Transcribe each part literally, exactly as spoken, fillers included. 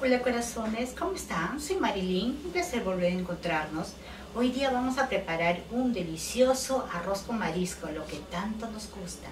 Hola corazones, ¿cómo están? Soy Marilyn, un placer volver a encontrarnos. Hoy día vamos a preparar un delicioso arroz con marisco, lo que tanto nos gusta.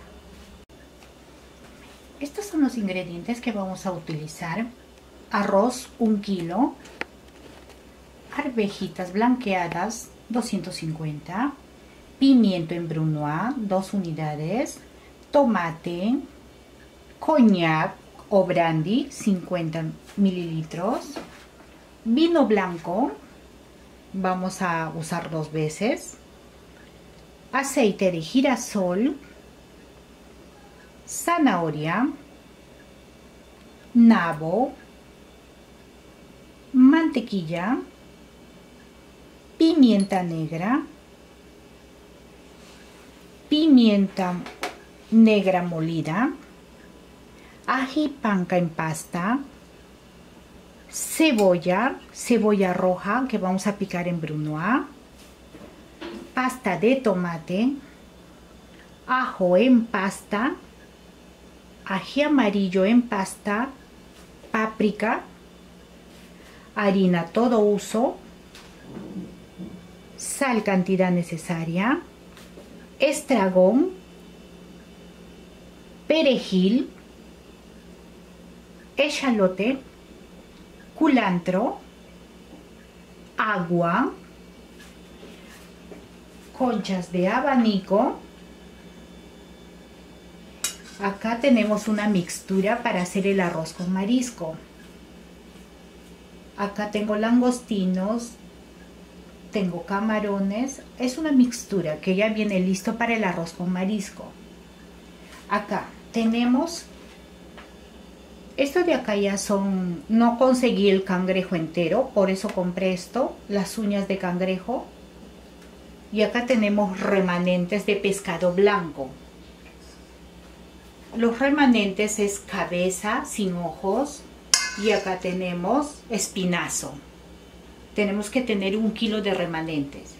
Estos son los ingredientes que vamos a utilizar. Arroz, un kilo. Arvejitas blanqueadas, doscientos cincuenta. Pimiento en brunoise, dos unidades. Tomate. Coñac o brandy, cincuenta mililitros. Vino blanco, vamos a usar dos veces. Aceite de girasol. Zanahoria. Nabo. Mantequilla. Pimienta negra. Pimienta negra molida. Ají panca en pasta, cebolla, cebolla roja que vamos a picar en brunoise, pasta de tomate, ajo en pasta, ají amarillo en pasta, páprica, harina todo uso, sal cantidad necesaria, estragón, perejil, echalote, culantro, agua, conchas de abanico. Acá tenemos una mixtura para hacer el arroz con marisco. Acá tengo langostinos, tengo camarones. Es una mixtura que ya viene listo para el arroz con marisco. Acá tenemos... Esto de acá ya son, no conseguí el cangrejo entero, por eso compré esto, las uñas de cangrejo. Y acá tenemos remanentes de pescado blanco. Los remanentes es cabeza sin ojos y acá tenemos espinazo. Tenemos que tener un kilo de remanentes.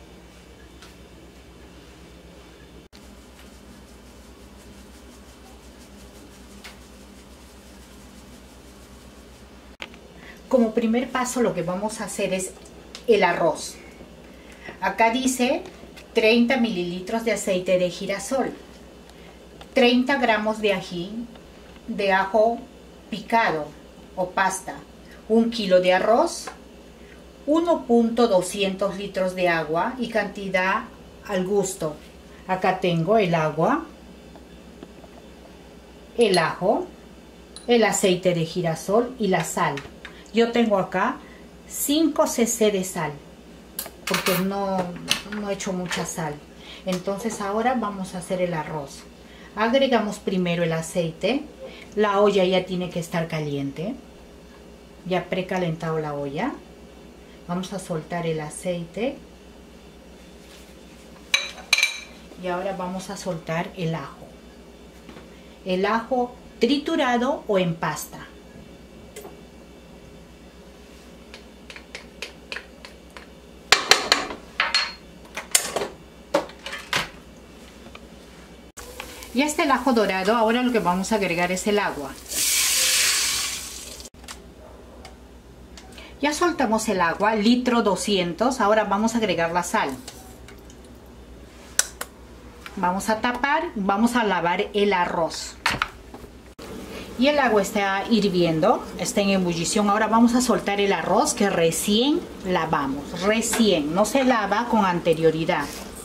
Como primer paso lo que vamos a hacer es el arroz. Acá dice treinta mililitros de aceite de girasol, treinta gramos de ají, de ajo picado o pasta, un kilo de arroz, uno punto doscientos litros de agua y cantidad al gusto. Acá tengo el agua, el ajo, el aceite de girasol y la sal. Yo tengo acá cinco cc de sal, porque no, no he hecho mucha sal. Entonces ahora vamos a hacer el arroz. Agregamos primero el aceite. La olla ya tiene que estar caliente. Ya precalentado la olla. Vamos a soltar el aceite. Y ahora vamos a soltar el ajo. El ajo triturado o en pasta. Ya está el ajo dorado, ahora lo que vamos a agregar es el agua. Ya soltamos el agua, litro doscientos, ahora vamos a agregar la sal. Vamos a tapar, vamos a lavar el arroz. Y el agua está hirviendo, está en ebullición, ahora vamos a soltar el arroz que recién lavamos, recién, no se lava con anterioridad.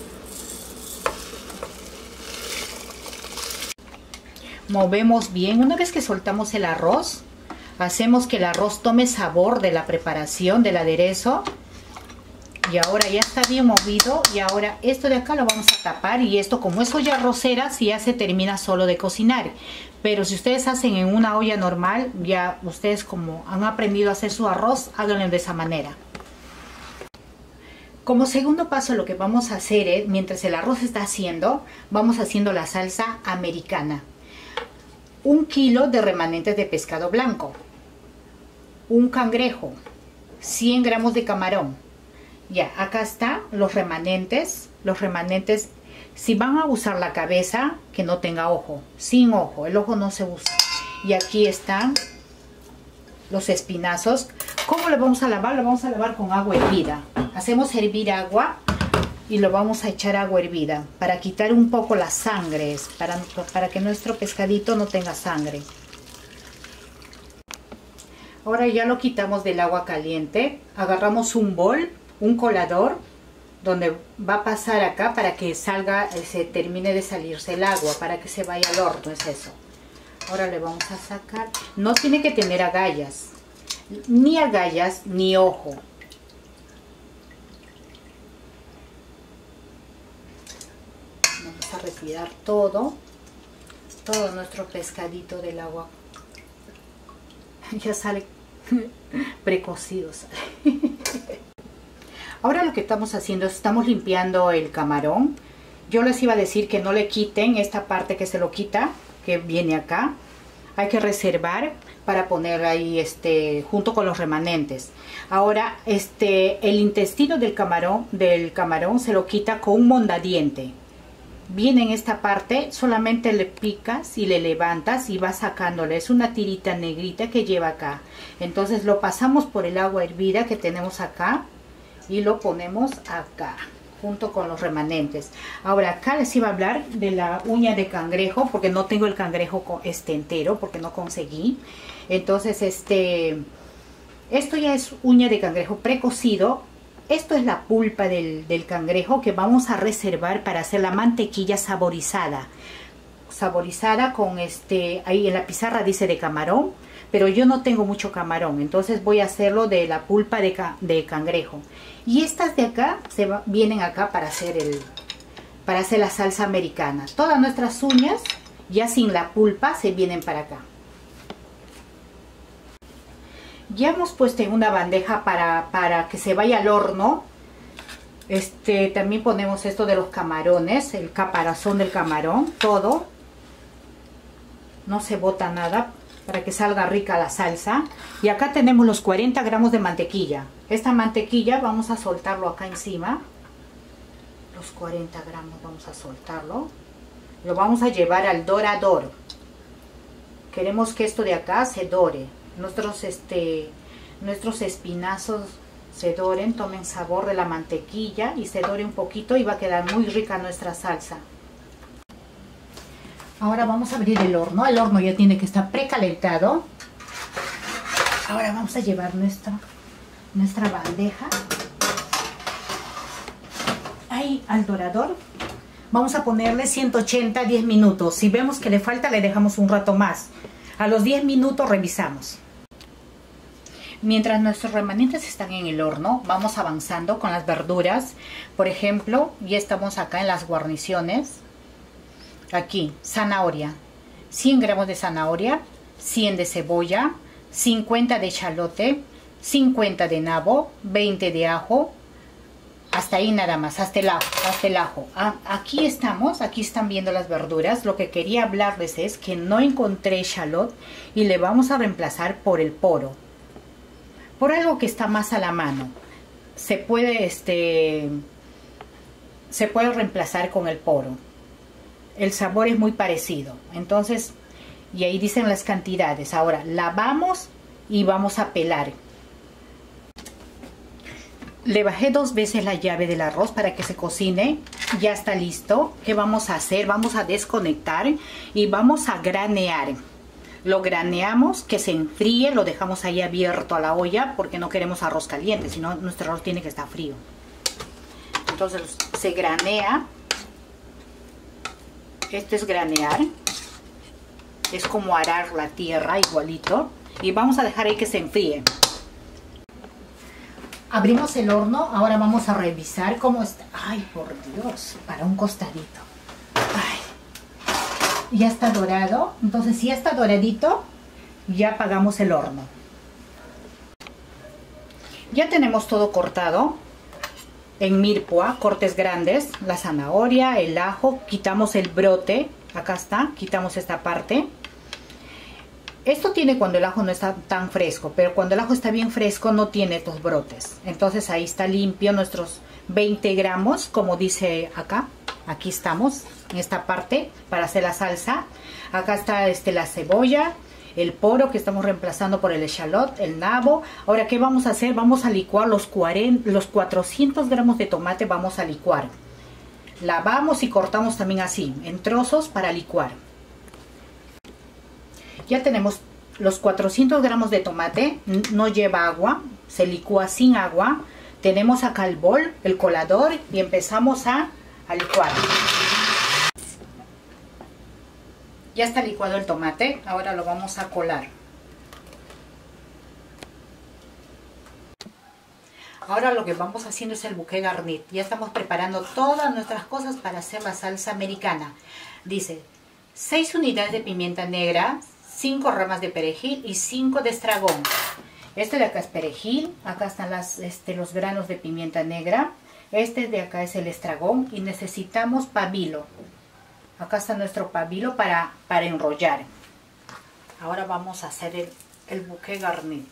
Movemos bien. Una vez que soltamos el arroz, hacemos que el arroz tome sabor de la preparación del aderezo. Y ahora ya está bien movido. Y ahora esto de acá lo vamos a tapar. Y esto, como es olla arrocera, si ya se termina solo de cocinar. Pero si ustedes hacen en una olla normal, ya ustedes como han aprendido a hacer su arroz, háganlo de esa manera. Como segundo paso lo que vamos a hacer es, mientras el arroz está haciendo, vamos haciendo la salsa americana. Un kilo de remanentes de pescado blanco, un cangrejo, cien gramos de camarón. Ya, acá están los remanentes. Los remanentes, si van a usar la cabeza, que no tenga ojo, sin ojo, el ojo no se usa. Y aquí están los espinazos. ¿Cómo lo vamos a lavar? Lo vamos a lavar con agua hervida. Hacemos hervir agua y lo vamos a echar agua hervida para quitar un poco las sangres, para, para que nuestro pescadito no tenga sangre. Ahora ya lo quitamos del agua caliente. Agarramos un bol, un colador, donde va a pasar acá para que salga, se termine de salirse el agua, para que se vaya al horno, es eso. Ahora le vamos a sacar. No tiene que tener agallas, ni agallas ni ojo. Vamos a retirar todo, todo nuestro pescadito del agua. Ya sale precocido, sale. Ahora lo que estamos haciendo es estamos limpiando el camarón. Yo les iba a decir que no le quiten esta parte que se lo quita, que viene acá. Hay que reservar para poner ahí este junto con los remanentes. Ahora este el intestino del camarón del camarón se lo quita con un mondadiente. Viene en esta parte, solamente le picas y le levantas y vas sacándole. Es una tirita negrita que lleva acá. Entonces lo pasamos por el agua hervida que tenemos acá y lo ponemos acá junto con los remanentes. Ahora acá les iba a hablar de la uña de cangrejo, porque no tengo el cangrejo este entero, porque no conseguí. Entonces este esto ya es uña de cangrejo precocido. Esto es la pulpa del, del cangrejo que vamos a reservar para hacer la mantequilla saborizada. Saborizada con este, ahí en la pizarra dice de camarón, pero yo no tengo mucho camarón, entonces voy a hacerlo de la pulpa de, ca, de cangrejo. Y estas de acá se va, vienen acá para hacer el, para hacer la salsa americana. Todas nuestras uñas, ya sin la pulpa, se vienen para acá. Ya hemos puesto en una bandeja para, para que se vaya al horno. Este, también ponemos esto de los camarones, el caparazón del camarón, todo. No se bota nada para que salga rica la salsa. Y acá tenemos los cuarenta gramos de mantequilla. Esta mantequilla vamos a soltarlo acá encima. Los cuarenta gramos vamos a soltarlo. Lo vamos a llevar al dorador. Queremos que esto de acá se dore. Nuestros, este, nuestros espinazos se doren, tomen sabor de la mantequilla y se dore un poquito y va a quedar muy rica nuestra salsa. Ahora vamos a abrir el horno. El horno ya tiene que estar precalentado. Ahora vamos a llevar nuestra, nuestra bandeja ahí al dorador. Vamos a ponerle ciento ochenta, diez minutos. Si vemos que le falta, le dejamos un rato más. A los diez minutos revisamos. Mientras nuestros remanentes están en el horno, vamos avanzando con las verduras. Por ejemplo, ya estamos acá en las guarniciones. Aquí, zanahoria. cien gramos de zanahoria, cien de cebolla, cincuenta de echalote, cincuenta de nabo, veinte de ajo. Hasta ahí nada más, hasta el ajo. Hasta el ajo. Ah, aquí estamos, aquí están viendo las verduras. Lo que quería hablarles es que no encontré echalot y le vamos a reemplazar por el poro. Por algo que está más a la mano. Se puede, este, se puede reemplazar con el poro. El sabor es muy parecido. Entonces, y ahí dicen las cantidades. Ahora, lavamos y vamos a pelar. Le bajé dos veces la llave del arroz para que se cocine. Ya está listo. ¿Qué vamos a hacer? Vamos a desconectar y vamos a granear. Lo graneamos, que se enfríe, lo dejamos ahí abierto a la olla porque no queremos arroz caliente, sino nuestro arroz tiene que estar frío. Entonces se granea. Esto es granear. Es como arar la tierra igualito. Y vamos a dejar ahí que se enfríe. Abrimos el horno. Ahora vamos a revisar cómo está. Ay, por Dios, para un costadito. Ay. Ya está dorado. Entonces si ya está doradito, ya apagamos el horno. Ya tenemos todo cortado en milpua, cortes grandes, la zanahoria, el ajo, quitamos el brote, acá está, quitamos esta parte. Esto tiene cuando el ajo no está tan fresco, pero cuando el ajo está bien fresco no tiene estos brotes. Entonces ahí está limpio nuestros veinte gramos, como dice acá. Aquí estamos, en esta parte, para hacer la salsa. Acá está este, la cebolla, el poro que estamos reemplazando por el echalot, el nabo. Ahora, ¿qué vamos a hacer? Vamos a licuar los, cuarenta, los cuatrocientos gramos de tomate, vamos a licuar. Lavamos y cortamos también así, en trozos para licuar. Ya tenemos los cuatrocientos gramos de tomate, no lleva agua, se licúa sin agua. Tenemos acá el bol, el colador y empezamos a, a licuar. Ya está licuado el tomate, ahora lo vamos a colar. Ahora lo que vamos haciendo es el bouquet garni. Ya estamos preparando todas nuestras cosas para hacer la salsa americana. Dice, seis unidades de pimienta negra, cinco ramas de perejil y cinco de estragón. Este de acá es perejil, acá están las, este, los granos de pimienta negra. Este de acá es el estragón y necesitamos pabilo. Acá está nuestro pabilo para, para enrollar. Ahora vamos a hacer el, el bouquet garni.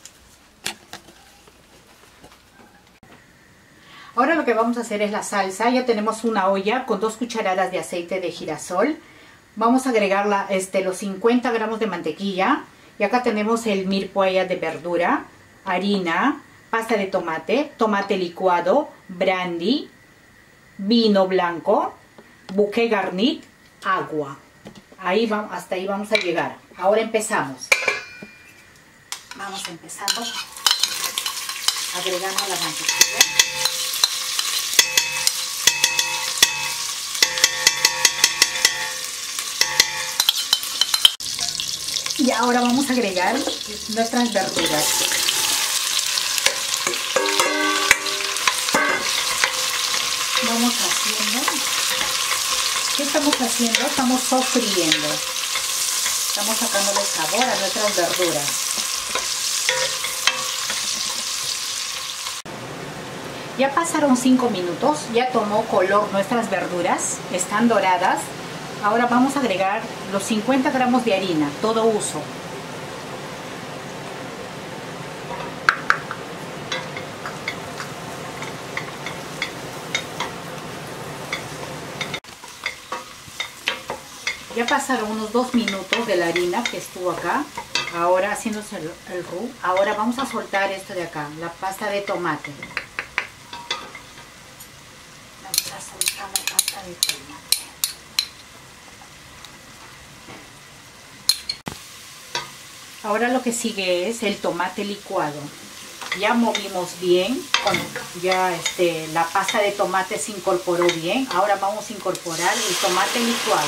Ahora lo que vamos a hacer es la salsa. Ya tenemos una olla con dos cucharadas de aceite de girasol. Vamos a agregar la, este, los cincuenta gramos de mantequilla. Y acá tenemos el mirpoaya de verdura, harina, pasta de tomate, tomate licuado, brandy, vino blanco, bouquet garni, agua. Ahí vamos, hasta ahí vamos a llegar. Ahora empezamos. Vamos empezando agregando la mantequilla. Y ahora vamos a agregar nuestras verduras. Vamos haciendo. ¿Qué estamos haciendo? Estamos sofriendo. Estamos sacándole sabor a nuestras verduras. Ya pasaron cinco minutos. Ya tomó color nuestras verduras. Están doradas. Ahora vamos a agregar los cincuenta gramos de harina, todo uso. Ya pasaron unos dos minutos de la harina que estuvo acá. Ahora haciéndose el, el roux. Ahora vamos a soltar esto de acá, la pasta de tomate. Vamos a soltar la pasta de tomate. Ahora lo que sigue es el tomate licuado. Ya movimos bien, ya este, la pasta de tomate se incorporó bien. Ahora vamos a incorporar el tomate licuado.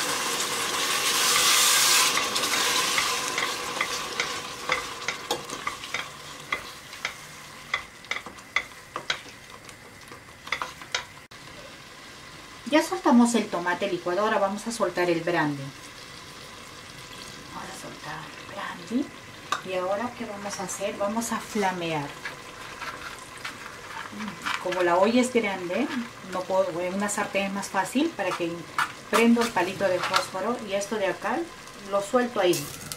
Ya soltamos el tomate licuado, ahora vamos a soltar el brandy. Ahora soltar el brandy. Y ahora, ¿qué vamos a hacer? Vamos a flamear. Como la olla es grande, no puedo, en una sartén es más fácil para que prendo el palito de fósforo y esto de acá lo suelto ahí.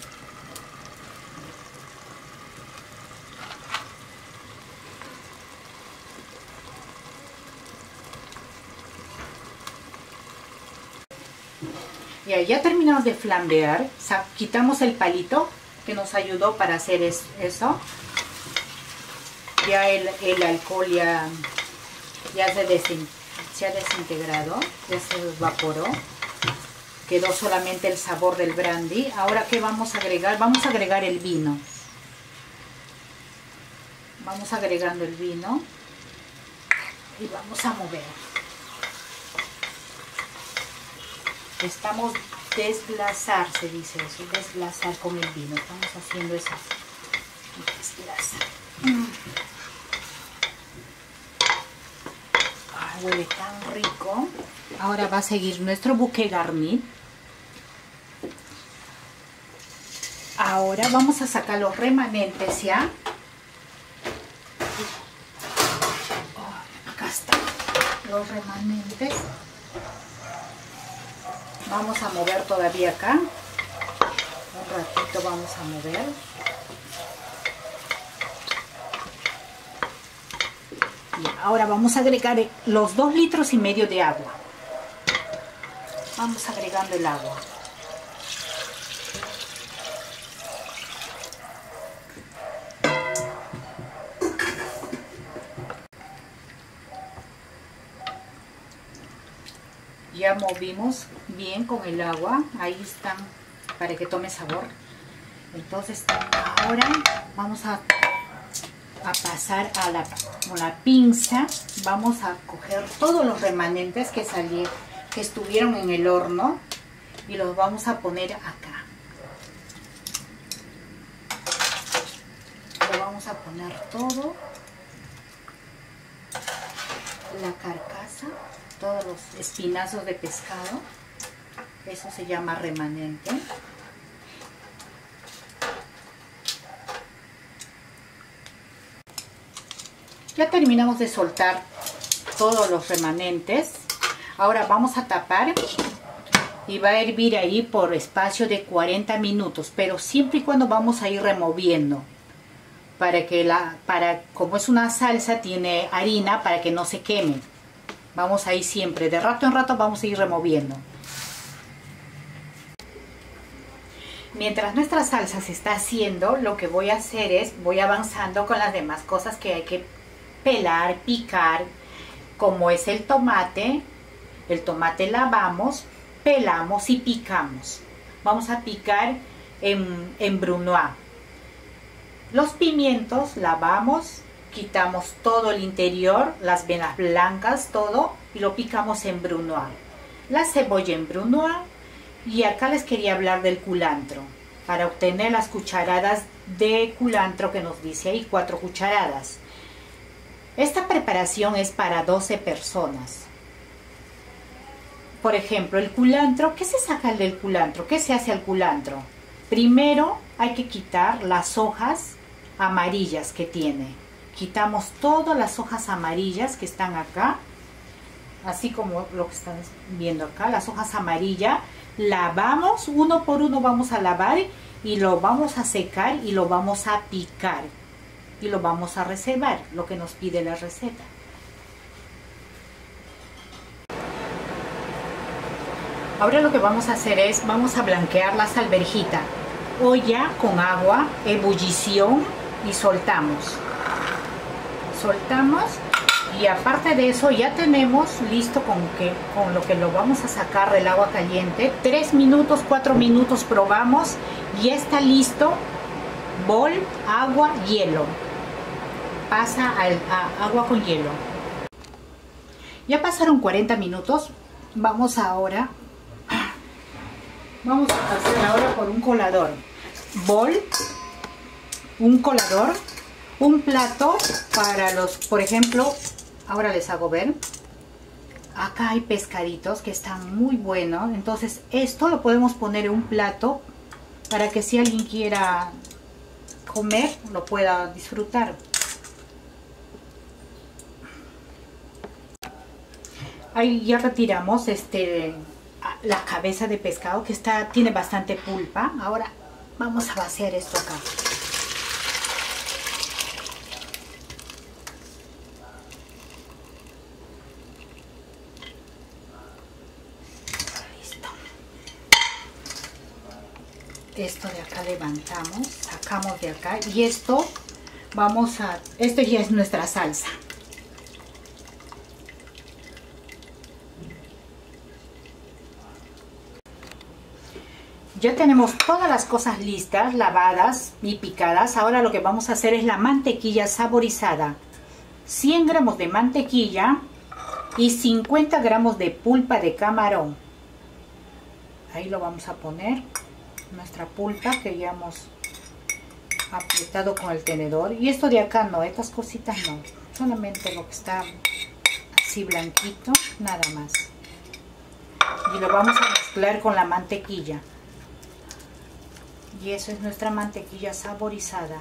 Ya, ya terminamos de flambear, quitamos el palito que nos ayudó para hacer es, eso. Ya el, el alcohol ya, ya se, desin, se ha desintegrado, ya se evaporó. Quedó solamente el sabor del brandy. Ahora, ¿qué vamos a agregar? Vamos a agregar el vino. Vamos agregando el vino y vamos a mover. Estamos desglasar, se dice eso, desglasar con el vino. Estamos haciendo eso. Desglasar. Mm. Ay, huele tan rico. Ahora va a seguir nuestro bouquet garni. Ahora vamos a sacar los remanentes ya. Oh, acá están los remanentes. Vamos a mover todavía acá. Un ratito vamos a mover. Y ahora vamos a agregar los dos litros y medio de agua. Vamos agregando el agua. ya movimos bien con el agua. Ahí están para que tome sabor. Entonces ahora vamos a, a pasar a la, con la pinza. Vamos a coger todos los remanentes que salieron, que estuvieron en el horno, y los vamos a poner acá. Lo vamos a poner todo, la carcasa, todos los espinazos de pescado. Eso se llama remanente. Ya terminamos de soltar todos los remanentes. Ahora vamos a tapar y va a hervir ahí por espacio de cuarenta minutos, pero siempre y cuando vamos a ir removiendo, para que la, para, como es una salsa, tiene harina, para que no se queme. Vamos a ir siempre, de rato en rato vamos a ir removiendo. Mientras nuestra salsa se está haciendo, lo que voy a hacer es, voy avanzando con las demás cosas que hay que pelar, picar, como es el tomate. El tomate lavamos, pelamos y picamos. Vamos a picar en, en brunoise. Los pimientos lavamos, quitamos todo el interior, las venas blancas, todo, y lo picamos en brunoise. La cebolla en brunoise. Y acá les quería hablar del culantro. Para obtener las cucharadas de culantro que nos dice ahí, cuatro cucharadas. Esta preparación es para doce personas. Por ejemplo, el culantro, ¿qué se saca del culantro? ¿Qué se hace al culantro? Primero hay que quitar las hojas amarillas que tiene. Quitamos todas las hojas amarillas que están acá, así como lo que están viendo acá, las hojas amarillas. Lavamos, uno por uno vamos a lavar y lo vamos a secar y lo vamos a picar. Y lo vamos a reservar, lo que nos pide la receta. Ahora lo que vamos a hacer es, vamos a blanquear la salverjita. Olla con agua, ebullición, y soltamos. Soltamos, y aparte de eso ya tenemos listo con, que, con lo que lo vamos a sacar del agua caliente. Tres minutos, cuatro minutos probamos, y está listo. Bol, agua, hielo. Pasa al, a agua con hielo. Ya pasaron cuarenta minutos. Vamos ahora vamos a hacer ahora por un colador. Bol, un colador, un plato para los, por ejemplo, ahora les hago ver. Acá hay pescaditos que están muy buenos. Entonces esto lo podemos poner en un plato para que si alguien quiera comer lo pueda disfrutar. Ahí ya retiramos este, la cabeza de pescado, que está, tiene bastante pulpa. Ahora vamos a vaciar esto acá. Listo. Esto de acá levantamos, sacamos de acá, y esto vamos a, esto ya es nuestra salsa. Ya tenemos todas las cosas listas, lavadas y picadas. Ahora lo que vamos a hacer es la mantequilla saborizada. cien gramos de mantequilla y cincuenta gramos de pulpa de camarón. Ahí lo vamos a poner. Nuestra pulpa que ya hemos apretado con el tenedor. Y esto de acá no, estas cositas no. Solamente lo que está así blanquito, nada más. Y lo vamos a mezclar con la mantequilla. Y eso es nuestra mantequilla saborizada.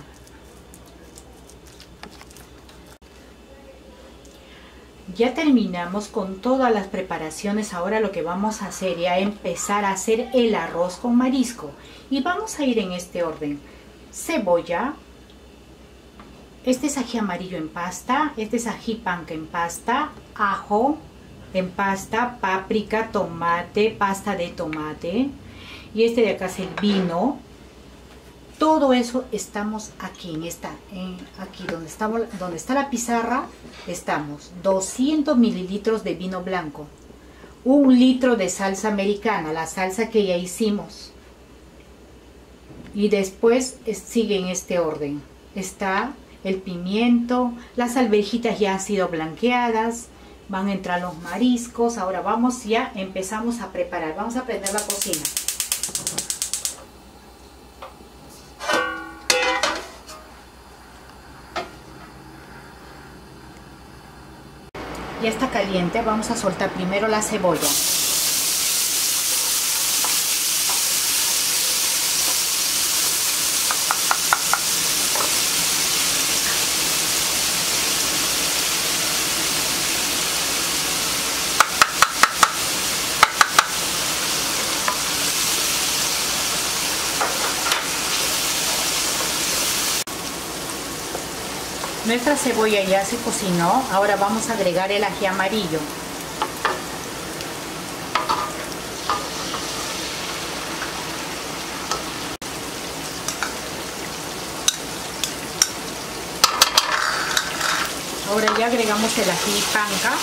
Ya terminamos con todas las preparaciones. Ahora lo que vamos a hacer es empezar a hacer el arroz con marisco. Y vamos a ir en este orden. Cebolla. Este es ají amarillo en pasta. Este es ají panca en pasta. Ajo en pasta. Páprica, tomate, pasta de tomate. Y este de acá es el vino. Todo eso estamos aquí, en esta, en, aquí donde, estamos, donde está la pizarra, estamos doscientos mililitros de vino blanco, un litro de salsa americana, la salsa que ya hicimos. Y después sigue en este orden. Está el pimiento, las alverjitas ya han sido blanqueadas, van a entrar los mariscos. Ahora vamos, ya empezamos a preparar, vamos a prender la cocina. Ya está caliente, vamos a soltar primero la cebolla. Nuestra cebolla ya se cocinó, ahora vamos a agregar el ají amarillo. Ahora ya agregamos el ají panca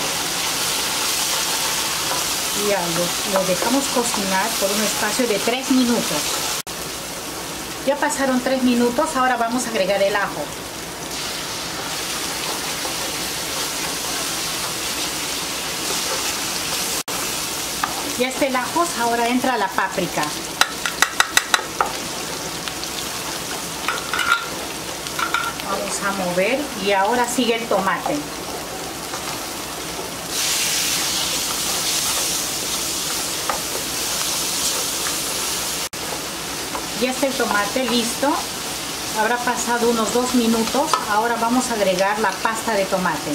y ya lo, lo dejamos cocinar por un espacio de tres minutos. Ya pasaron tres minutos, ahora vamos a agregar el ajo. Ya está el ajo, ahora entra la páprica. Vamos a mover y ahora sigue el tomate. Ya está el tomate listo. Habrá pasado unos dos minutos. Ahora vamos a agregar la pasta de tomate.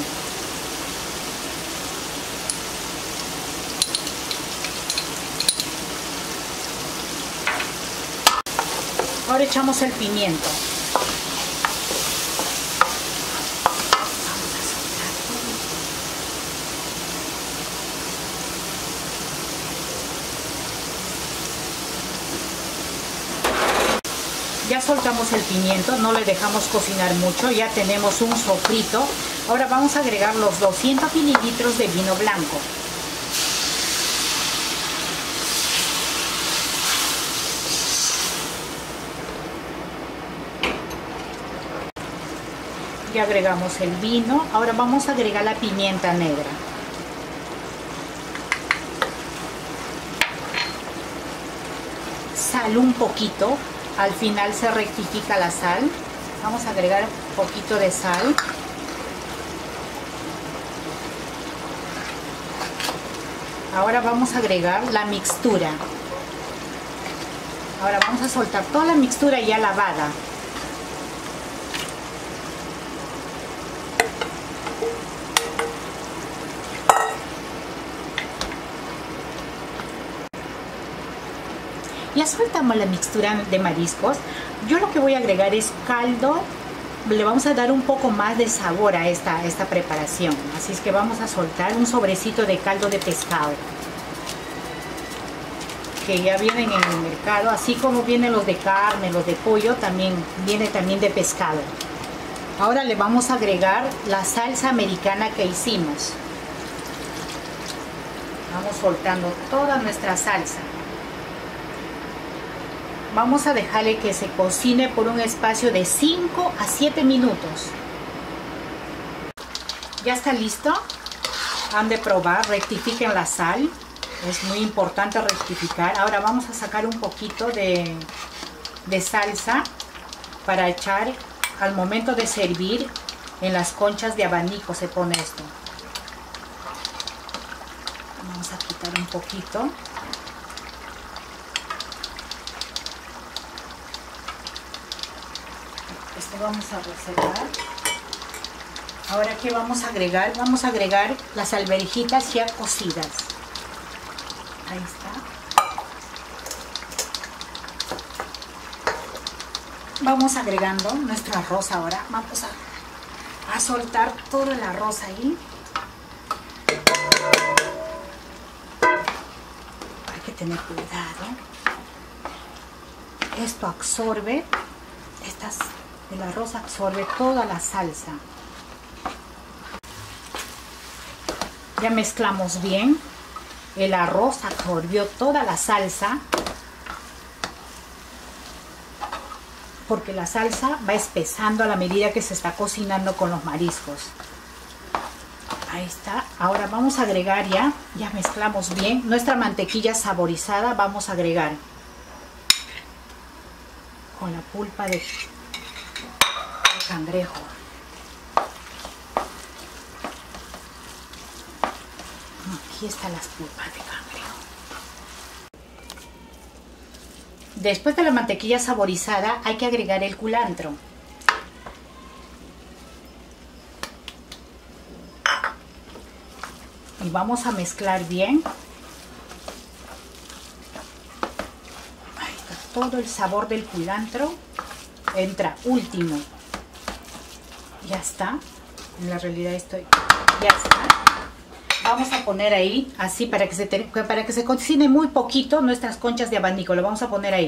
Ahora echamos el pimiento. Ya soltamos el pimiento, no le dejamos cocinar mucho, ya tenemos un sofrito. Ahora vamos a agregar los doscientos mililitros de vino blanco. Ya agregamos el vino, ahora vamos a agregar la pimienta negra. Sal un poquito, al final se rectifica la sal. Vamos a agregar un poquito de sal. Ahora vamos a agregar la mixtura. Ahora vamos a soltar toda la mixtura ya lavada. Ya soltamos la mixtura de mariscos. Yo lo que voy a agregar es caldo. Le vamos a dar un poco más de sabor a esta, esta preparación. Así es que vamos a soltar un sobrecito de caldo de pescado, que ya vienen en el mercado. Así como vienen los de carne, los de pollo, también viene también de pescado. Ahora le vamos a agregar la salsa americana que hicimos. Vamos soltando toda nuestra salsa. Vamos a dejarle que se cocine por un espacio de cinco a siete minutos. Ya está listo. Han de probar, rectifiquen la sal. Es muy importante rectificar. Ahora vamos a sacar un poquito de, de salsa para echar al momento de servir. En las conchas de abanico se pone esto. Vamos a quitar un poquito. Esto vamos a reservar. Ahora, ¿qué vamos a agregar? Vamos a agregar las alverjitas ya cocidas. Ahí está. Vamos agregando nuestro arroz ahora. Vamos a, a soltar todo el arroz ahí. Hay que tener cuidado. Esto absorbe estas... El arroz absorbe toda la salsa. Ya mezclamos bien. El arroz absorbió toda la salsa, porque la salsa va espesando a la medida que se está cocinando con los mariscos. Ahí está. Ahora vamos a agregar ya, ya mezclamos bien nuestra mantequilla saborizada. Vamos a agregar con la pulpa de, de cangrejo. Aquí están las pulpas de cangrejo. Después de la mantequilla saborizada hay que agregar el culantro. Y vamos a mezclar bien. Ahí está, todo el sabor del culantro entra último. Ya está. En la realidad estoy... Ya está. Vamos a poner ahí, así para que se, para que se cocine muy poquito nuestras conchas de abanico. Lo vamos a poner ahí.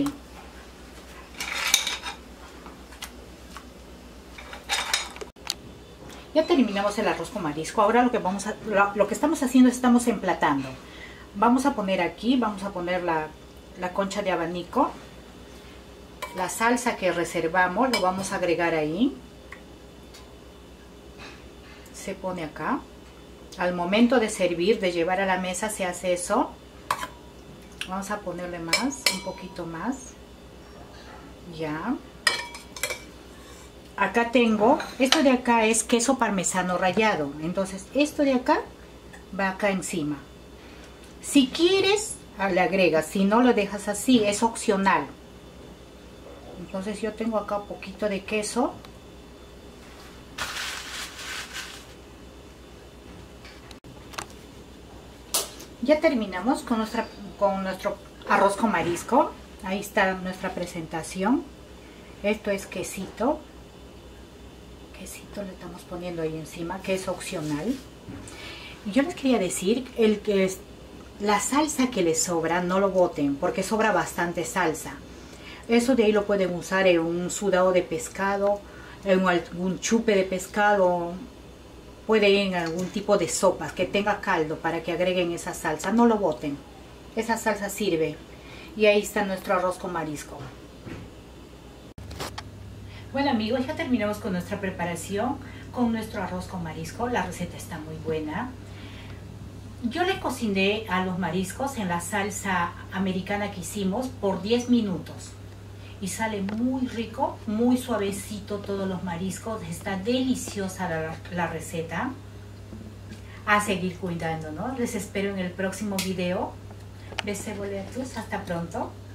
Ya terminamos el arroz con marisco. Ahora lo que vamos a, lo, lo que estamos haciendo es estamos emplatando. Vamos a poner aquí, vamos a poner la, la concha de abanico. La salsa que reservamos lo vamos a agregar ahí. Se pone acá. Al momento de servir, de llevar a la mesa, se hace eso. Vamos a ponerle más, un poquito más. Ya. Acá tengo, esto de acá es queso parmesano rallado. Entonces, esto de acá va acá encima. Si quieres, le agregas. Si no, lo dejas así, es opcional. Entonces, yo tengo acá un poquito de queso. Ya terminamos con, nuestra, con nuestro arroz con marisco. Ahí está nuestra presentación. Esto es quesito. Quesito le estamos poniendo ahí encima, que es opcional. Y yo les quería decir, el que es, la salsa que les sobra, no lo boten, porque sobra bastante salsa. Eso de ahí lo pueden usar en un sudado de pescado, en algún chupe de pescado. Puede ir en algún tipo de sopas que tenga caldo para que agreguen esa salsa. No lo boten. Esa salsa sirve. Y ahí está nuestro arroz con marisco. Bueno amigos, ya terminamos con nuestra preparación con nuestro arroz con marisco. La receta está muy buena. Yo le cociné a los mariscos en la salsa americana que hicimos por diez minutos. Y sale muy rico, muy suavecito todos los mariscos. Está deliciosa la, la receta. A seguir cuidando, ¿no? Les espero en el próximo video. Besos, hasta pronto.